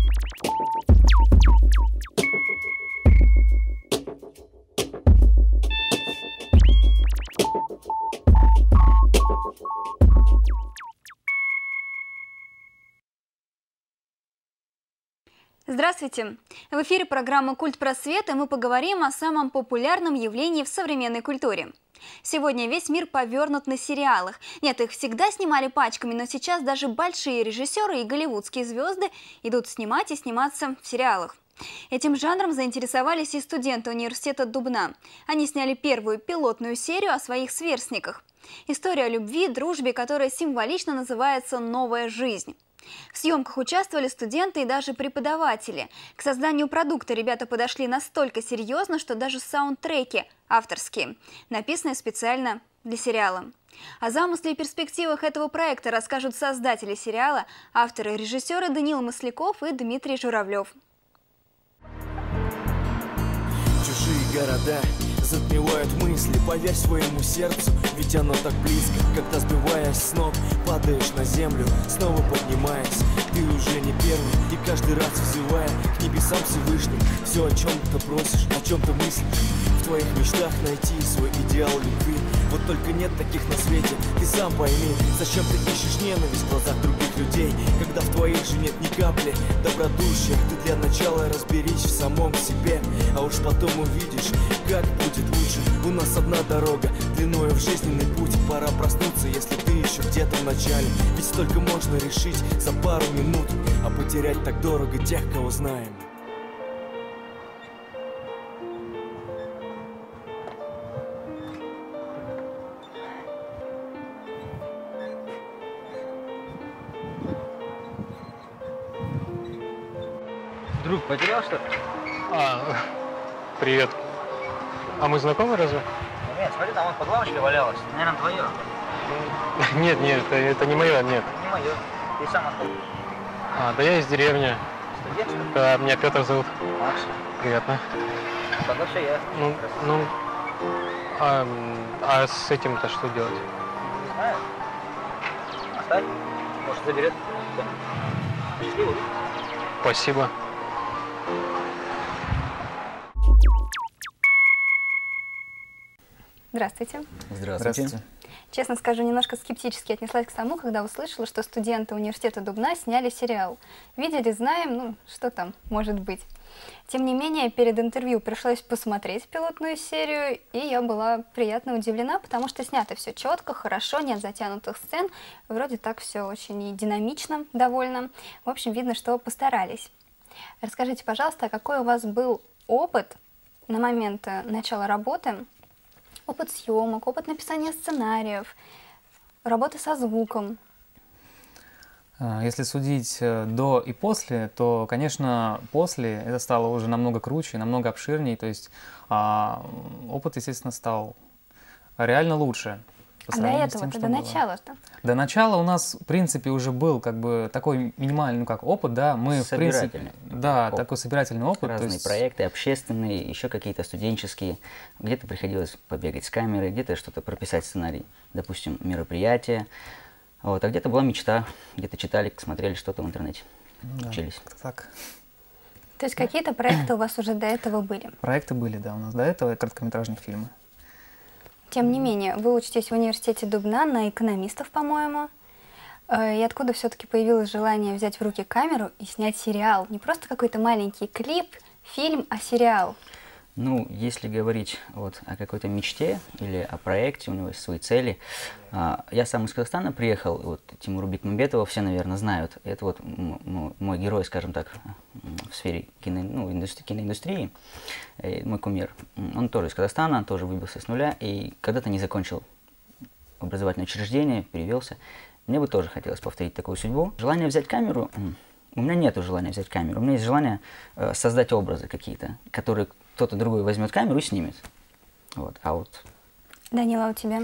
Здравствуйте! В эфире программа «Культпросвет», и мы поговорим о самом популярном явлении в современной культуре. Сегодня весь мир повернут на сериалах. Нет, их всегда снимали пачками, но сейчас даже большие режиссеры и голливудские звезды идут снимать и сниматься в сериалах. Этим жанром заинтересовались и студенты университета Дубна. Они сняли первую пилотную серию о своих сверстниках. История о любви, дружбе, которая символично называется «Новая жизнь». В съемках участвовали студенты и даже преподаватели. К созданию продукта ребята подошли настолько серьезно, что даже саундтреки авторские, написанные специально для сериала. О замысле и перспективах этого проекта расскажут создатели сериала, авторы и режиссеры Даниил Масляков и Дмитрий Журавлев. Чужие города затмевают мысли, поверь своему сердцу, ведь оно так близко. Когда сбиваясь с ног, падаешь на землю, снова поднимаясь. Ты уже не первый, и каждый раз взывая к небесам Всевышним, все о чем ты просишь, о чем ты мыслишь. В твоих мечтах найти свой идеал любви. Вот только нет таких на свете, ты сам пойми, зачем ты ищешь ненависть в глазах других людей, когда в твоих же нет ни капли добродушия. Ты для начала разберись в самом себе, а уж потом увидишь, как будет лучше. У нас одна дорога, длиною в жизненный путь. Пора проснуться, если ты еще где-то в начале. Ведь столько можно решить за пару минут, а потерять так дорого тех, кого знаем. Друг, потерял что-то? Привет. А мы знакомы разве? Нет, смотри, там вот под лавочкой валялось. Наверное, твое. Нет, это не мое, нет. Не мое. Ты сам откуда? Да я из деревни. Студент, что ли? Да, меня Петр зовут. Макс. Приятно. Тогда все ясно. А с этим-то что делать? Не знаю. Оставь. Может, заберет. Счастливо. Спасибо. Здравствуйте. Здравствуйте. Честно скажу, немножко скептически отнеслась к тому, когда услышала, что студенты университета Дубна сняли сериал. Видели, знаем, что там может быть. Тем не менее, перед интервью пришлось посмотреть пилотную серию, и я была приятно удивлена, потому что снято все четко, хорошо, нет затянутых сцен, вроде так все очень и динамично довольно. В общем, видно, что постарались. Расскажите, пожалуйста, а какой у вас был опыт на момент начала работы? Опыт съемок, опыт написания сценариев, работы со звуком. Если судить до и после, то, конечно, после это стало уже намного круче, намного обширнее. То есть опыт, естественно, стал реально лучше. А до этого-то, до начала-то? До начала у нас, в принципе, уже был как бы такой минимальный, опыт, да. Мы, в принципе, да, такой собирательный опыт. Разные проекты, общественные, еще какие-то студенческие. Где-то приходилось побегать с камерой, где-то что-то прописать сценарий, допустим, мероприятия. Вот, а где-то была мечта, где-то читали, смотрели что-то в интернете, учились. Так. То есть какие-то проекты у вас уже до этого были? Проекты были, да, у нас до этого короткометражные фильмы. Тем не менее, вы учитесь в университете Дубна на экономистов, по-моему. И откуда все-таки появилось желание взять в руки камеру и снять сериал? Не просто какой-то маленький клип, фильм, а сериал. Ну, если говорить вот о какой-то мечте или о проекте, у него есть свои цели. Я сам из Казахстана приехал, вот Тимура Бекмамбетова все, наверное, знают. Это вот мой герой, скажем так, в сфере киноиндустрии, мой кумир. Он тоже из Казахстана, тоже выбился с нуля и когда-то не закончил образовательное учреждение, перевелся. Мне бы тоже хотелось повторить такую судьбу. Желание взять камеру, у меня нет желания взять камеру, у меня есть желание создать образы какие-то, которые кто-то другой возьмет камеру и снимет. Вот. Данила, у тебя?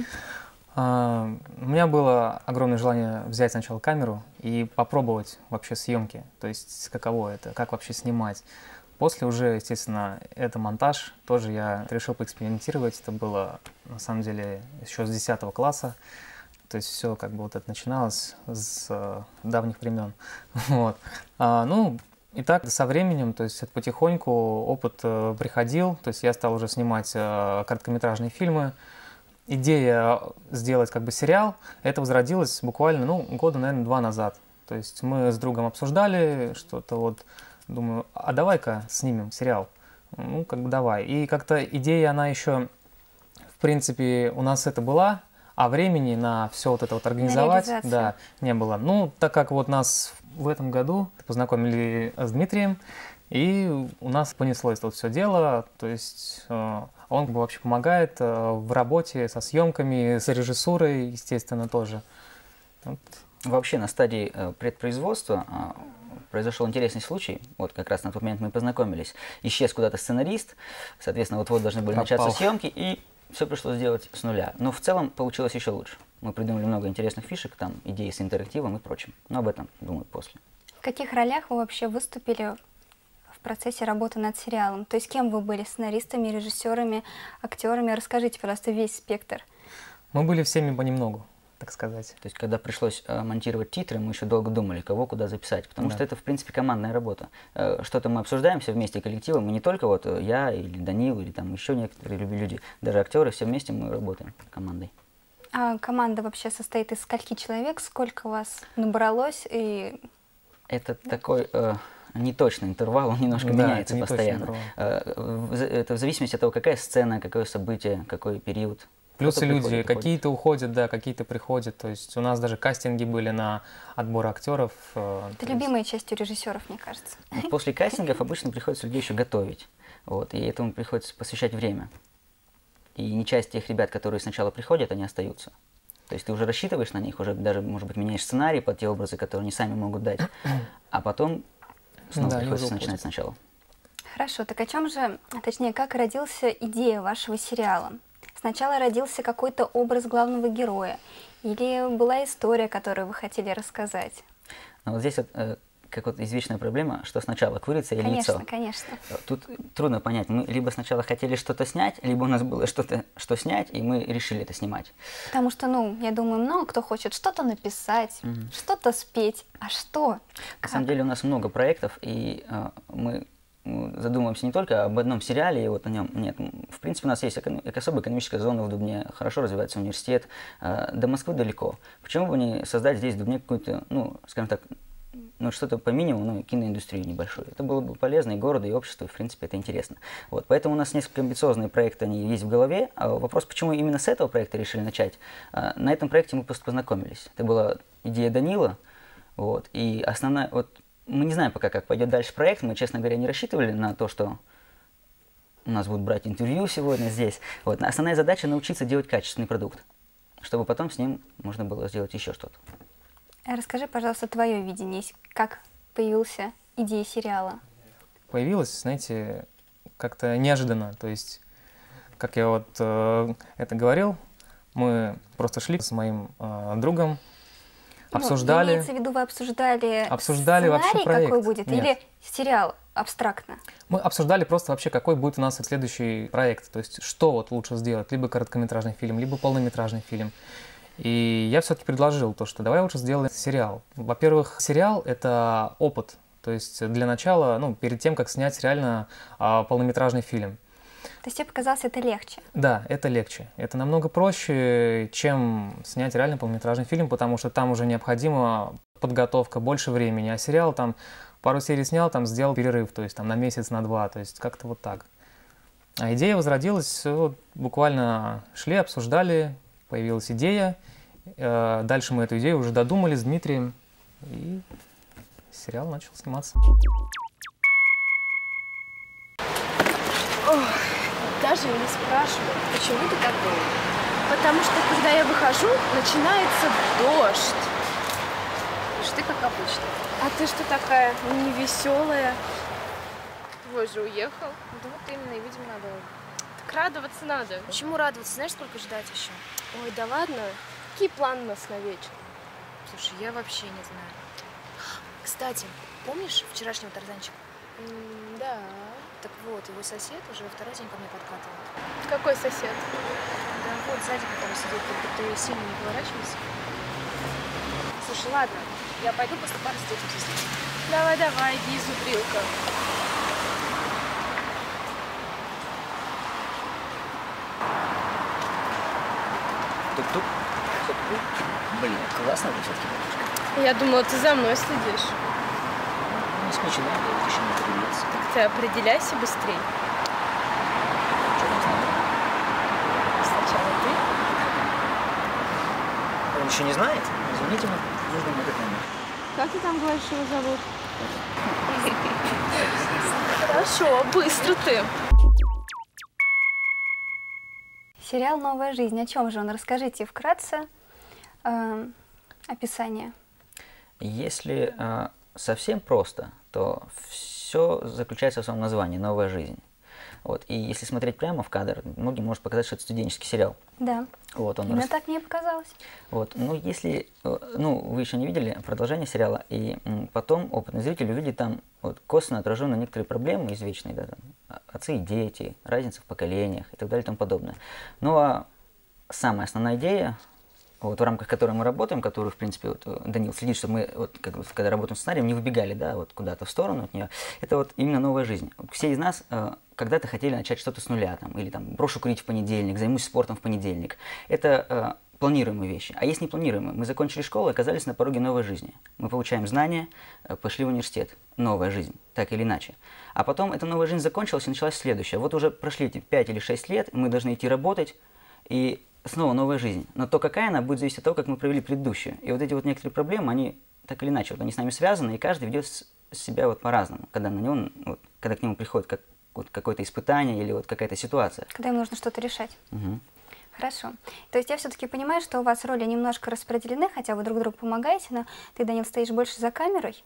У меня было огромное желание взять сначала камеру и попробовать вообще съемки, то есть каково это, как вообще снимать. После уже, естественно, это монтаж, тоже я решил поэкспериментировать, это было на самом деле еще с 10 класса, то есть все как бы вот это начиналось с давних времен. Вот. И так со временем, то есть потихоньку опыт приходил, то есть я стал уже снимать короткометражные фильмы. Идея сделать как бы сериал, это возродилось буквально, ну, года, наверное, 2 назад. То есть мы с другом обсуждали что-то, вот, думаю, а давай-ка снимем сериал. Ну, как бы давай. И как-то идея, она еще, в принципе, у нас это была, а времени на все вот это вот организовать, да, не было. Ну, так как вот нас в этом году познакомили с Дмитрием, и у нас понеслось это вот все дело, то есть он вообще помогает в работе со съемками, с режиссурой, естественно, тоже. Вот. Вообще на стадии предпроизводства произошел интересный случай. Вот как раз на тот момент мы познакомились. Исчез куда-то сценарист, соответственно, вот-вот должны были начаться съемки, и все пришлось сделать с нуля. Но в целом получилось еще лучше. Мы придумали много интересных фишек, там идеи с интерактивом и прочим. Но об этом, думаю, после. В каких ролях вы вообще выступили в процессе работы над сериалом? То есть кем вы были? Сценаристами, режиссерами, актерами? Расскажите, пожалуйста, весь спектр. Мы были всеми понемногу, так сказать. То есть, когда пришлось монтировать титры, мы еще долго думали, кого куда записать, потому что это, в принципе, командная работа. Что-то мы обсуждаем все вместе коллективом, мы не только вот я или Данил, или там еще некоторые люди, даже актеры, все вместе мы работаем командой. А команда вообще состоит из скольки человек? Сколько вас набралось? И... Это такой неточный интервал, он немножко меняется постоянно. Это в зависимости от того, какая сцена, какое событие, какой период. Плюс и люди, какие-то уходят, да, какие-то приходят. То есть у нас даже кастинги были на отбор актеров. Это любимая часть у режиссеров, мне кажется. После кастингов обычно приходится людей еще готовить. Вот, и этому приходится посвящать время. И не часть тех ребят, которые сначала приходят, они остаются. То есть ты уже рассчитываешь на них, уже даже, может быть, меняешь сценарий под те образы, которые они сами могут дать. А потом снова приходится начинать сначала. Хорошо, так о чем же, точнее, как родился идея вашего сериала? Сначала родился какой-то образ главного героя? Или была история, которую вы хотели рассказать? Но вот здесь вот, как вот извечная проблема, что сначала, курица или яйцо. Конечно. Тут трудно понять. Мы либо сначала хотели что-то снять, либо у нас было что-то, что снять, и мы решили это снимать. Потому что, ну, я думаю, много кто хочет что-то написать, что-то спеть. А что? На самом деле у нас много проектов, и мы задумываемся не только об одном сериале, и вот о нем. Нет, в принципе, у нас есть особая экономическая зона в Дубне, хорошо развивается университет, до Москвы далеко. Почему бы не создать здесь в Дубне какую-то, ну, скажем так, ну, что-то по минимуму, ну, киноиндустрию небольшую. Это было бы полезно и городу, и обществу, и, в принципе, это интересно. Вот, поэтому у нас несколько амбициозные проекты, они есть в голове. А вопрос, почему именно с этого проекта решили начать? На этом проекте мы просто познакомились. Это была идея Данила, вот, и основная, вот, мы не знаем пока, как пойдет дальше проект, мы, честно говоря, не рассчитывали на то, что у нас будут брать интервью сегодня здесь. Вот, основная задача — научиться делать качественный продукт, чтобы потом с ним можно было сделать еще что-то. Расскажи, пожалуйста, твое видение, как появилась идея сериала? Появилась, знаете, как-то неожиданно. То есть, как я вот это говорил, мы просто шли с моим другом, обсуждали. Имеется в виду, вы обсуждали сценарий, вообще проект? Какой будет? Нет. Или сериал абстрактно? Мы обсуждали просто вообще, какой будет у нас следующий проект. То есть, что вот лучше сделать, либо короткометражный фильм, либо полнометражный фильм. И я все-таки предложил то, что давай лучше сделаем сериал. Во-первых, сериал — это опыт. То есть для начала, ну, перед тем, как снять реально полнометражный фильм. То есть тебе показалось это легче? Да, это легче. Это намного проще, чем снять реально полнометражный фильм, потому что там уже необходима подготовка, больше времени. А сериал там пару серий снял, там сделал перерыв, то есть там на месяц, на два, то есть как-то вот так. А идея возродилась, вот, буквально шли, обсуждали, появилась идея. Дальше мы эту идею уже додумали с Дмитрием, и сериал начал сниматься. Даже не спрашивай, почему ты такой? Потому что, когда я выхожу, начинается дождь. Ты как обычно. А ты что такая невеселая? Твой же уехал. Да вот именно, и, видимо, надо. Так радоваться надо. Почему радоваться? Знаешь, сколько ждать еще? Ой, да ладно. Какие планы у нас на вечер? Слушай, я вообще не знаю. Кстати, помнишь вчерашнего Тарзанчика? Да. Так вот, его сосед уже второй день ко мне подкатывал. Какой сосед? Да вот, сзади, который сидит, только ты сильно не поворачивайся. Слушай, ладно, я пойду после пары встретимся с ним. Давай, давай, иди, зубрилка. Тук-тук. Тук-тук. Блин, классно вы все-таки, бабушка. Я думала, ты за мной следишь. Не смешно, я еще не определился. Так ты определяйся быстрей. Что там с нами? Сначала ты. Он еще не знает? Извините, мы нужно этот номер. Как ты там говоришь, его зовут? Хорошо, быстро ты. Сериал «Новая жизнь». О чем же он? Расскажите вкратце описание. Если совсем просто, то все заключается в своем названии «Новая жизнь». Вот. И если смотреть прямо в кадр, многим может показаться, что это студенческий сериал. Да. Вот, он Именно так мне показалось. Вот. Ну, если вы еще не видели продолжение сериала, и потом опытный зритель увидит там вот, косвенно отраженные некоторые проблемы извечные, да, там, отцы и дети, разница в поколениях и так далее и тому подобное. Ну, а самая основная идея, вот, в рамках которой мы работаем, которую, в принципе, вот, Данил следит, чтобы мы, вот, когда работаем с сценарием, не выбегали, да, вот, куда-то в сторону от нее, это вот именно новая жизнь. Все из нас когда-то хотели начать что-то с нуля, там, или там, брошу курить в понедельник, займусь спортом в понедельник. Это планируемые вещи. А есть непланируемые. Мы закончили школу и оказались на пороге новой жизни. Мы получаем знания, пошли в университет. Новая жизнь, так или иначе. А потом эта новая жизнь закончилась и началась следующая. Вот уже прошли эти 5 или 6 лет, мы должны идти работать, и снова новая жизнь. Но то, какая она, будет зависеть от того, как мы провели предыдущую. И вот эти вот некоторые проблемы, они так или иначе, вот они с нами связаны, и каждый ведет себя вот по-разному, когда на него, вот, когда к нему приходит вот какое-то испытание или вот какая-то ситуация. Когда им нужно что-то решать. Угу. Хорошо. То есть я все-таки понимаю, что у вас роли немножко распределены, хотя вы друг другу помогаете, но ты, Данил, стоишь больше за камерой,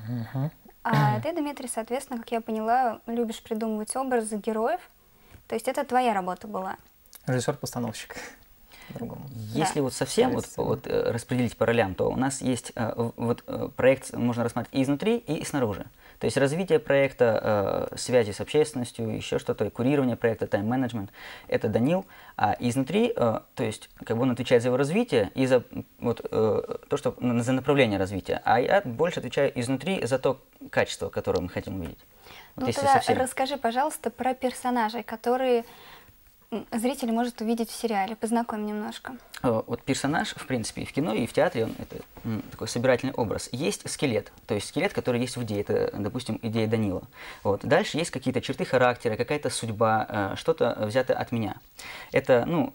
а ты, Дмитрий, соответственно, как я поняла, любишь придумывать образы героев. То есть это твоя работа была. Режиссер-постановщик. Другому. Если вот совсем вот распределить по ролям, то у нас есть проект, можно рассматривать и изнутри, и снаружи. То есть развитие проекта, связи с общественностью, еще что-то, курирование проекта, тайм-менеджмент – это Данил. А изнутри, то есть как бы он отвечает за его развитие и за вот, то, что за направление развития. А я больше отвечаю изнутри за то качество, которое мы хотим увидеть. Вот Ну если тогда совсем... расскажи, пожалуйста, про персонажей, которые зритель может увидеть в сериале. Познакомь немножко. Вот персонаж, в принципе, и в кино, и в театре, он это такой собирательный образ. Есть скелет, то есть скелет, который есть в идее, это, допустим, идея Данила. Вот. Дальше есть какие-то черты характера, какая-то судьба, что-то взято от меня. Это, ну,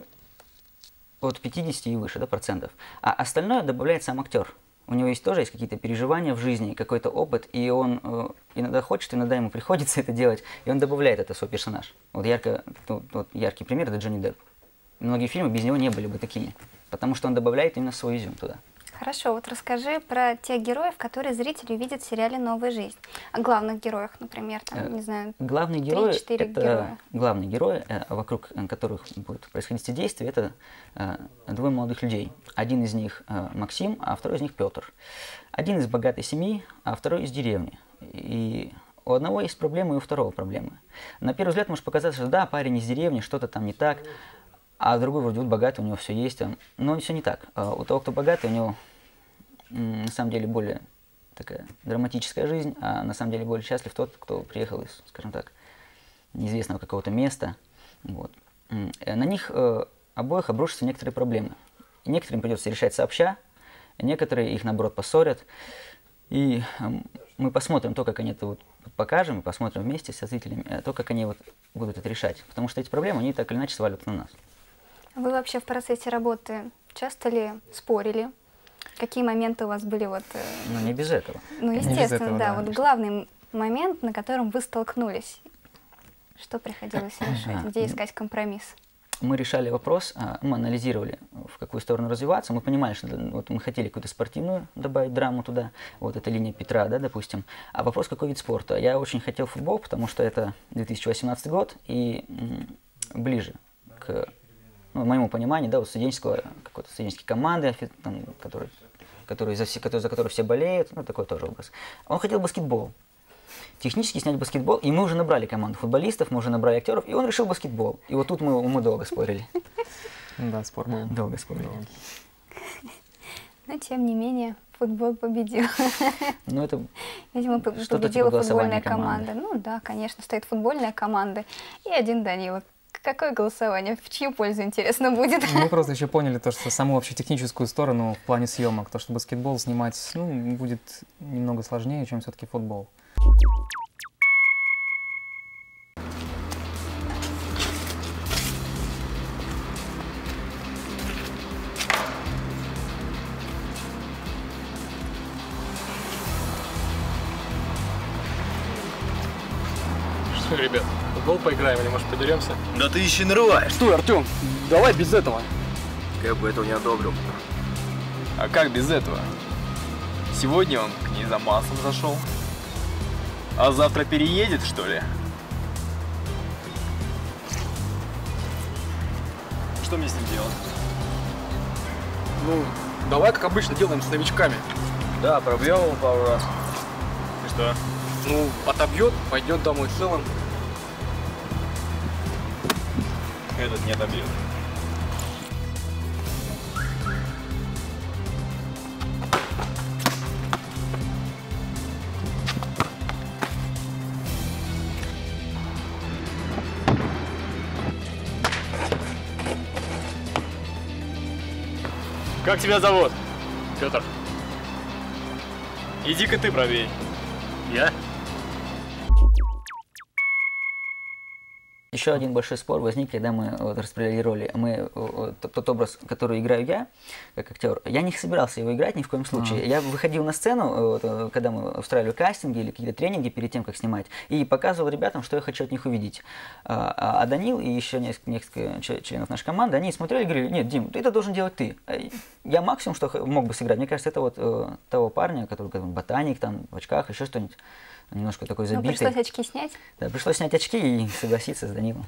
от 50 и выше, да, процентов. А остальное добавляет сам актер. У него есть тоже есть какие-то переживания в жизни, какой-то опыт, и он иногда хочет, иногда ему приходится это делать, и он добавляет это в свой персонаж. Вот, яркий пример – это Джонни Депп. Многие фильмы без него не были бы такими, потому что он добавляет именно свой изюм туда. Хорошо, вот расскажи про тех героев, которые зрители видят в сериале «Новая жизнь». О главных героях, например, там, не знаю, главные герои, 3-4 это героя. главные герои, вокруг которых будет происходить все действия, это двое молодых людей. Один из них Максим, а второй из них Петр. Один из богатой семьи, а второй из деревни. И у одного есть проблемы, и у второго проблемы. На первый взгляд может показаться, что да, парень из деревни, что-то там не так, а другой вроде вот богатый, у него все есть, но все не так. У того, кто богатый, у него на самом деле более такая драматическая жизнь, а на самом деле более счастлив тот, кто приехал из, скажем так, неизвестного какого-то места. Вот. На них обоих обрушатся некоторые проблемы. И некоторым придется решать сообща, некоторые их, наоборот, поссорят. И мы посмотрим то, как они это вот покажем, и посмотрим вместе со зрителями, то, как они вот будут это решать. Потому что эти проблемы, они так или иначе сваливаются на нас. Вы вообще в процессе работы часто ли спорили? Какие моменты у вас были вот... Но не без этого. Ну, естественно, без этого, да. да. Вот главный момент, на котором вы столкнулись. Что приходилось решать? Где искать компромисс? Мы решали вопрос, мы анализировали, в какую сторону развиваться. Мы понимали, что вот мы хотели какую-то спортивную добавить драму туда, вот эта линия Петра, да, допустим. А вопрос, какой вид спорта? Я очень хотел футбол, потому что это 2018 год и ближе к моему пониманию, да, вот какой-то студенческой команды, там, за которой все болеют, ну, такой тоже образ. Он хотел баскетбол. Технически снять баскетбол, и мы уже набрали команду футболистов, мы уже набрали актеров, и он решил баскетбол. И вот тут мы долго спорили. Да, спор был. Долго спорили. Но, тем не менее, футбол победил. Ну, это Видимо, что-то победила типа голосования футбольная команда. Ну да, конечно, стоит футбольная команда и один Данила. Какое голосование? В чью пользу, интересно, будет? Мы просто еще поняли то, что саму вообще техническую сторону в плане съемок, то, что баскетбол снимать, ну, будет немного сложнее, чем все-таки футбол. Что, ребят, в футбол поиграем или, может, подеремся? Да ты еще нарываешь. Стой, Артем, давай без этого. Я бы этого не одобрил. А как без этого? Сегодня он к ней за маслом зашел. А завтра переедет, что ли? Что мне с ним делать? Ну, давай, как обычно, делаем с новичками. Да, пробьем его пару раз. И что? Ну, отобьет, пойдет домой целым. Этот не отобьет. Как тебя зовут? Петр. Иди-ка ты правей. Я? Еще один большой спор возник, когда мы вот распределили роли. Тот образ, который играю я, как актер, я не собирался его играть ни в коем случае. Я выходил на сцену, вот, когда мы устраивали кастинги или какие-то тренинги перед тем, как снимать, и показывал ребятам, что я хочу от них увидеть. А Данил и еще несколько членов нашей команды, они смотрели и говорили: нет, Дим, это должен делать ты. Я максимум, что мог бы сыграть, мне кажется, это вот того парня, который ботаник, там, в очках, еще что-нибудь. Немножко такой забитый. Ну, пришлось очки снять? Да, пришлось снять очки и согласиться с Данилом.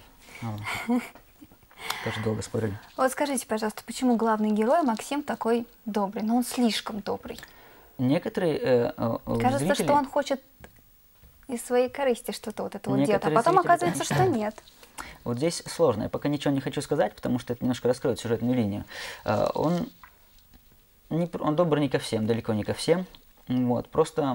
Тоже долго спорили. Вот скажите, пожалуйста, почему главный герой Максим такой добрый? Но он слишком добрый. Некоторые Кажется, зрители... что он хочет из своей корысти что-то вот это вот делать, а Некоторые потом зрители, оказывается, да. что нет. Вот здесь сложно. Я пока ничего не хочу сказать, потому что это немножко раскроет сюжетную линию. Он добр не ко всем, далеко не ко всем. Вот, просто...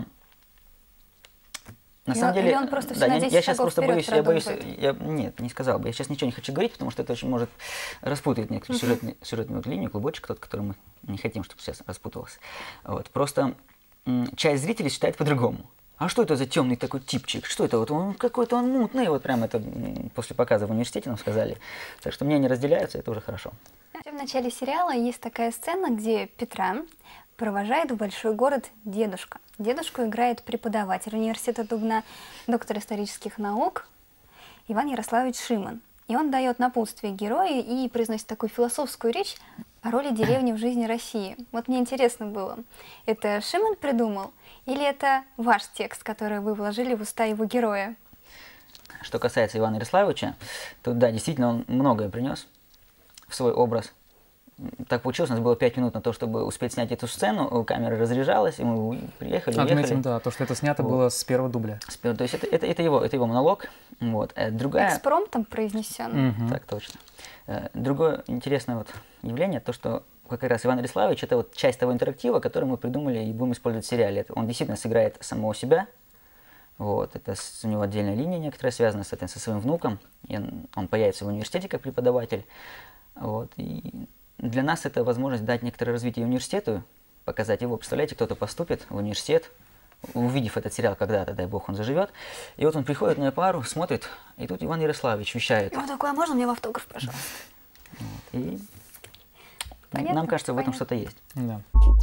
На самом деле, или он просто да, на 10 я сейчас шагов просто боюсь, вперед нет, не сказал бы, я сейчас ничего не хочу говорить, потому что это очень может распутать некоторую сюжетную линию, клубочек тот, который мы не хотим, чтобы сейчас распутывался. Вот. Просто часть зрителей считает по-другому. А что это за темный такой типчик? Что это? Вот он какой-то он мутный, вот прям это после показа в университете нам сказали. Так что мнения разделяются, это уже хорошо. В начале сериала есть такая сцена, где Петра провожает в большой город дедушка. Дедушку играет преподаватель университета Дубна, доктор исторических наук Иван Ярославович Шиман. И он дает напутствие герою и произносит такую философскую речь о роли деревни в жизни России. Вот мне интересно было, это Шиман придумал или это ваш текст, который вы вложили в уста его героя? Что касается Ивана Ярославовича, то да, действительно он многое принес в свой образ. Так получилось, у нас было 5 минут на то, чтобы успеть снять эту сцену, камера разряжалась, и мы приехали, Отметим, да, то, что это снято вот. Было с первого дубля. То есть это его монолог. Вот. Другая... Экспромтом произнесен. Так точно. Другое интересное вот явление, то, что как раз Иван Ярославович, это вот часть того интерактива, который мы придумали и будем использовать в сериале. Он действительно сыграет самого себя. Вот. Это у него отдельная линия некоторая, связанная со своим внуком. И он появится в университете как преподаватель. Вот. И для нас это возможность дать некоторое развитие университету, показать его. Представляете, кто-то поступит в университет, увидев этот сериал когда-то, дай бог, он заживет. И вот он приходит на пару, смотрит, и тут Иван Ярославович вещает. И он такой: а можно мне в автограф, пожалуйста? Вот. И понятно, нам кажется, в этом понятно. что-то есть. Да.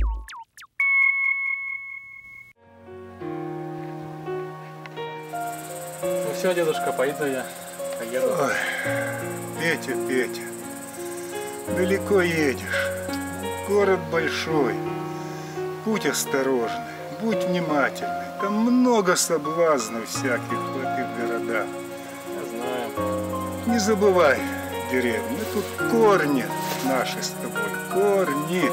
Ну все, дедушка, поеду я. Поеду. Ой, Петя, Петя, далеко едешь. Город большой, путь осторожный, будь внимательный. Там много соблазнов всяких в этих городах. Я знаю. Не забывай деревню, тут корни наши с тобой, корни.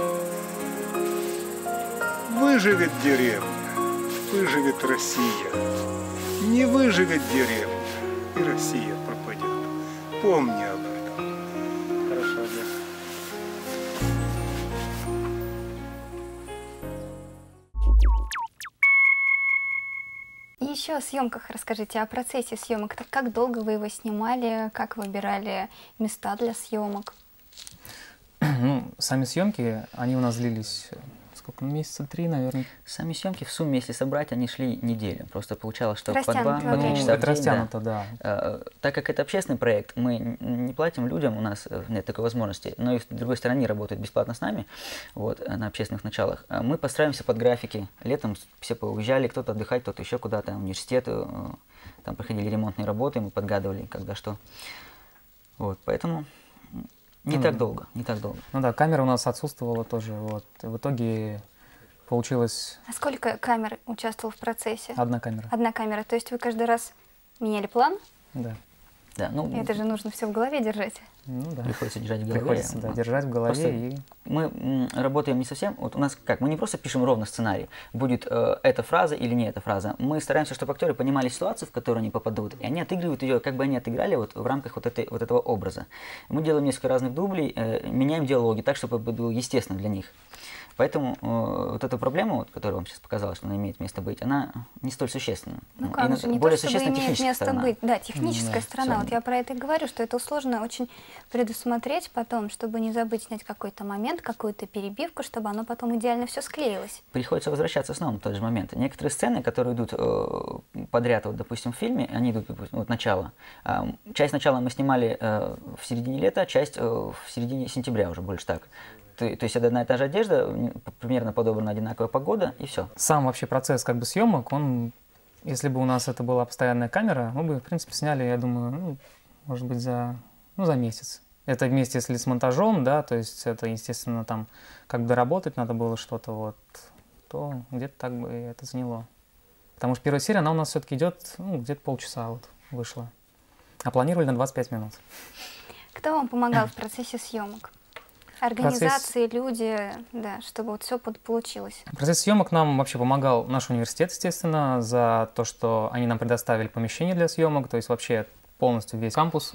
Выживет деревня, выживет Россия. Не выживет деревня, и Россия пропадет. Помни об этом. Хорошо, дед. еще о съемках расскажите, о процессе съемок. Так как долго вы его снимали, как выбирали места для съемок? Ну, сами съемки, они у нас длились, сколько, месяца 3, наверное. Сами съемки в сумме, если собрать, они шли неделю. Просто получалось, что по 2-3 Растянуто. часа в день. Растянуто, да. Так как это общественный проект, мы не платим людям, у нас нет такой возможности, но и с другой стороны они работают бесплатно с нами, вот, на общественных началах. Мы подстраиваемся под графики. Летом все поуезжали, кто-то отдыхать, кто-то еще куда-то, в университет, там проходили ремонтные работы, мы подгадывали, когда что. Вот, поэтому не так долго, не так долго. Ну да, камера у нас отсутствовала тоже, вот. В итоге получилось... А сколько камер участвовало в процессе? Одна камера. Одна камера. То есть вы каждый раз меняли план? Да. Да, ну, Это же нужно все в голове держать. Ну да. приходится держать в голове. Приходится, да, держать в голове. Просто И... мы работаем не совсем, вот у нас как, мы не просто пишем ровно сценарий, будет эта фраза или не эта фраза. Мы стараемся, чтобы актеры понимали ситуацию, в которую они попадут, и они отыгрывают ее, как бы они отыграли вот в рамках вот этого образа. Мы делаем несколько разных дублей, меняем диалоги так, чтобы это было естественно для них. Поэтому вот эту проблему, вот, которую вам сейчас показалось, что она имеет место быть, она не столь существенна. Ну как же, не более то, чтобы существенна имеет техническая место сторона. быть. Да, техническая Да, сторона. всё. Вот я про это и говорю, что это сложно очень предусмотреть потом, чтобы не забыть снять какой-то момент, какую-то перебивку, чтобы оно потом идеально все склеилось. Приходится возвращаться снова на тот же момент. Некоторые сцены, которые идут подряд, вот, допустим, в фильме, они идут, вот, начало. Часть начала мы снимали в середине лета, часть в середине сентября уже, больше так. То есть это одна и та же одежда, примерно подобрана одинаковая погода, и все. Сам вообще процесс как бы съемок, он, если бы у нас это была постоянная камера, мы бы, в принципе, сняли, я думаю, ну, может быть, за месяц. Это вместе, если с монтажом, да, то есть это, естественно, там, как доработать надо было что-то, вот, то где-то так бы это заняло. Потому что первая серия, она у нас все-таки идет, ну, где-то полчаса вот вышла. А планировали на 25 минут. Кто вам помогал в процессе съемок? Организации, люди, да, чтобы вот все получилось. Процесс съемок нам вообще помогал наш университет, естественно, за то, что они нам предоставили помещение для съемок, то есть вообще полностью весь кампус.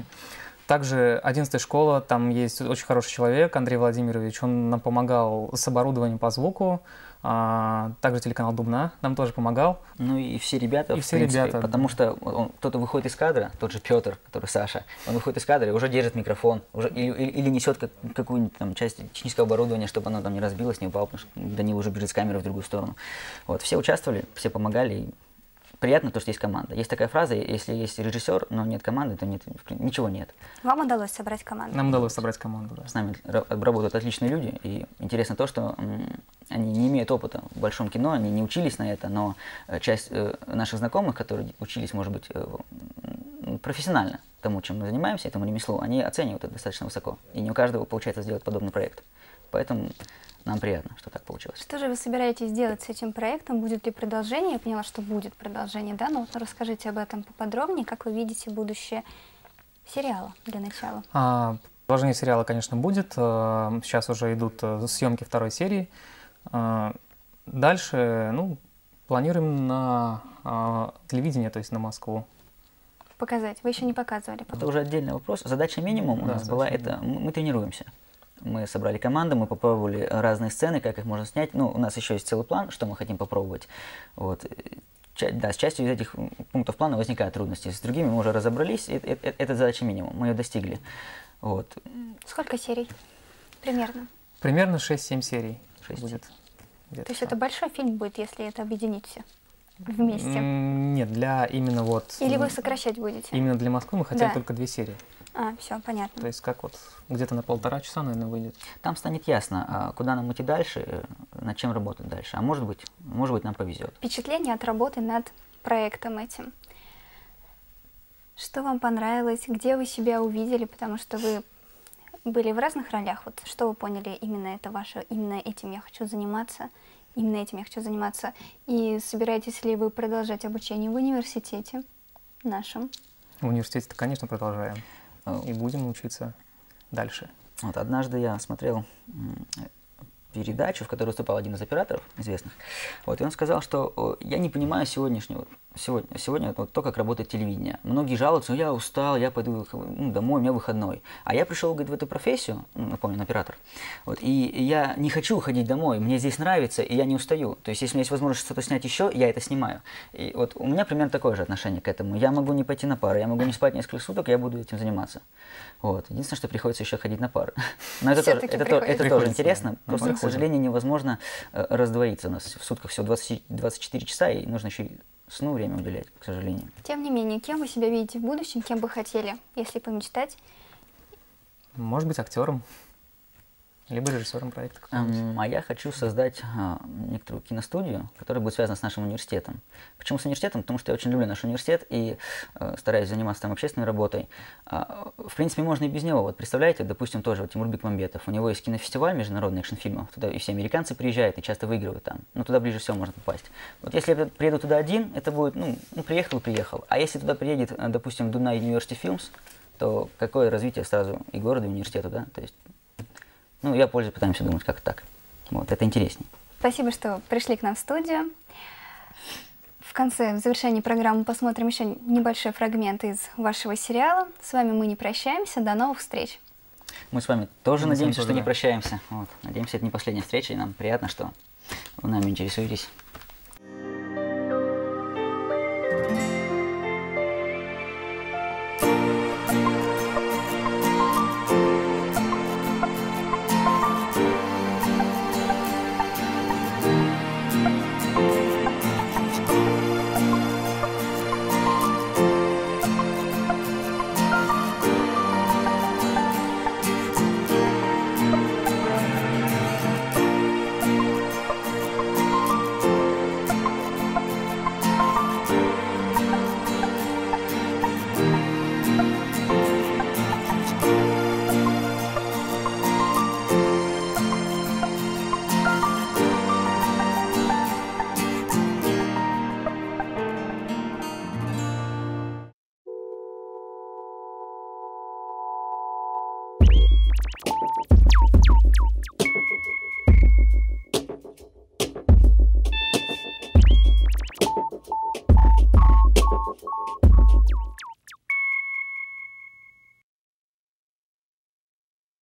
Также 11-я школа, там есть очень хороший человек, Андрей Владимирович, он нам помогал с оборудованием по звуку. Также телеканал Дубна нам тоже помогал. Ну и все ребята, и в все принципе, ребята, потому что кто-то выходит из кадра, тот же Петр, который Саша, он выходит из кадра и уже держит микрофон, уже, или несет какую-нибудь там часть технического оборудования, чтобы оно там не разбилось, не упало, потому что Данил уже бежит с камерой в другую сторону. Вот, все участвовали, все помогали. И приятно то, что есть команда. Есть такая фраза, если есть режиссер, но нет команды, то нет, ничего нет. Вам удалось собрать команду? Нам удалось собрать команду, да. С нами работают отличные люди, и интересно то, что они не имеют опыта в большом кино, они не учились на это, но часть наших знакомых, которые учились, может быть, профессионально тому, чем мы занимаемся, этому ремеслу, они оценивают это достаточно высоко. И не у каждого получается сделать подобный проект. Поэтому нам приятно, что так получилось. Что же вы собираетесь делать с этим проектом? Будет ли продолжение? Я поняла, что будет продолжение, да? Но вот расскажите об этом поподробнее. Как вы видите будущее сериала для начала? Продолжение сериала, конечно, будет. Сейчас уже идут съемки второй серии. Дальше, ну, планируем на телевидение, то есть на Москву. Показать? Вы еще не показывали? Это уже отдельный вопрос. Задача минимум у нас была это. Мы тренируемся. Мы собрали команду, мы попробовали разные сцены, как их можно снять. Ну, у нас еще есть целый план, что мы хотим попробовать. Вот. Да, с частью из этих пунктов плана возникают трудности. С другими мы уже разобрались. Это задача минимум. Мы ее достигли. Вот. Сколько серий? Примерно? Примерно 6-7 серий 6 будет. То есть это большой фильм будет, если это объединить все вместе? Нет, для именно вот... Или вы сокращать будете? Именно для Москвы мы хотели только 2 серии. Все, понятно. То есть как вот где-то на 1,5 часа, наверное, выйдет. Там станет ясно, куда нам идти дальше, над чем работать дальше. А может быть нам повезет. Впечатление от работы над проектом этим. Что вам понравилось? Где вы себя увидели? Потому что вы были в разных ролях. Вот что вы поняли, именно это ваше, именно этим я хочу заниматься, именно этим я хочу заниматься. И собираетесь ли вы продолжать обучение в университете нашем? В университете-то, конечно, продолжаем. И будем учиться дальше. Вот однажды я смотрел передачу, в которой выступал один из операторов известных. Вот, и он сказал, что я не понимаю сегодня вот то, как работает телевидение. Многие жалуются, я устал, я пойду домой, у меня выходной. А я пришел, говорит, в эту профессию, напомню, оператор, вот, и я не хочу уходить домой, мне здесь нравится, и я не устаю. То есть, если у меня есть возможность что-то снять еще, я это снимаю. И вот у меня примерно такое же отношение к этому. Я могу не пойти на пары, я могу не спать несколько суток, я буду этим заниматься. Вот. Единственное, что приходится еще ходить на пары. Но это тоже интересно. Просто, к сожалению, невозможно раздвоиться. У нас в сутках всего 24 часа, и нужно еще и сну время уделять, к сожалению. Тем не менее, кем вы себя видите в будущем, кем бы хотели, если помечтать? Может быть, актером. Либо режиссером проекта. А я хочу создать некоторую киностудию, которая будет связана с нашим университетом. Почему с университетом? Потому что я очень люблю наш университет и стараюсь заниматься там общественной работой. В принципе, можно и без него. Вот представляете, допустим, тоже вот Тимур Бекмамбетов. У него есть кинофестиваль международных экшн-фильмов. Туда и все американцы приезжают и часто выигрывают там. Но туда ближе всего можно попасть. Вот если я приеду туда один, это будет, приехал и приехал. А если туда приедет, допустим, Дунай University Films, то какое развитие сразу и города, и университета, да? То есть, я пытаемся думать как так. Вот, это интереснее. Спасибо, что пришли к нам в студию. В конце, в завершении программы посмотрим еще небольшой фрагмент из вашего сериала. С вами мы не прощаемся. До новых встреч. Мы с вами тоже надеемся, что не прощаемся. Вот. Надеемся, это не последняя встреча, и нам приятно, что вы нами интересуетесь.